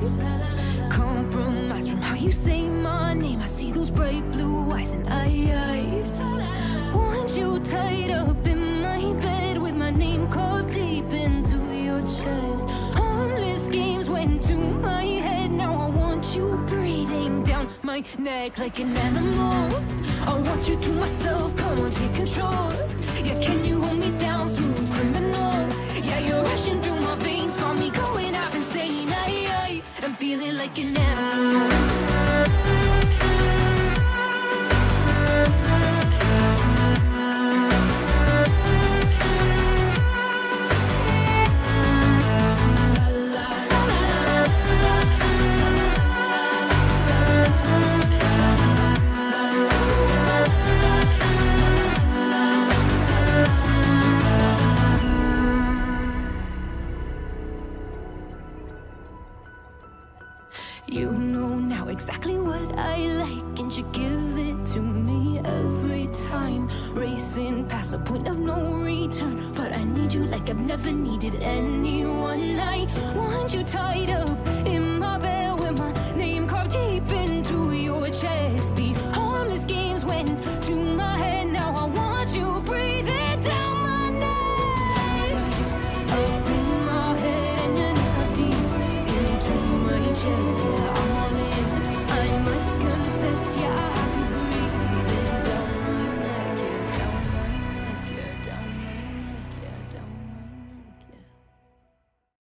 Compromise from how you say my name. I see those bright blue eyes and I want you tied up in my bed with my name carved deep into your chest. Harmless games went to my head. Now I want you breathing down my neck like an animal. I want you to myself, come on, take control. Yeah, can you hold me down, smooth criminal? Yeah, you're rushing through my veins, got me going out insane. I'm feeling like an animal. You know now exactly what I like, and you give it to me every time. Racing past the point of no return, but I need you like I've never needed anyone. I want you tied up